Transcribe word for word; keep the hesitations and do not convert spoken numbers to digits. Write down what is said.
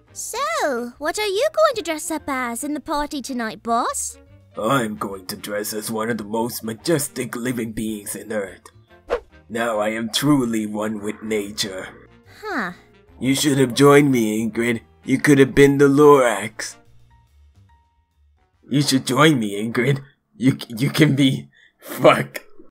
So, what are you going to dress up as in the party tonight, boss? I'm going to dress as one of the most majestic living beings in Earth. Now I am truly one with nature. Huh. You should have joined me, Ingrid. You could have been the Lorax. You should join me, Ingrid. You, you can be... Fuck.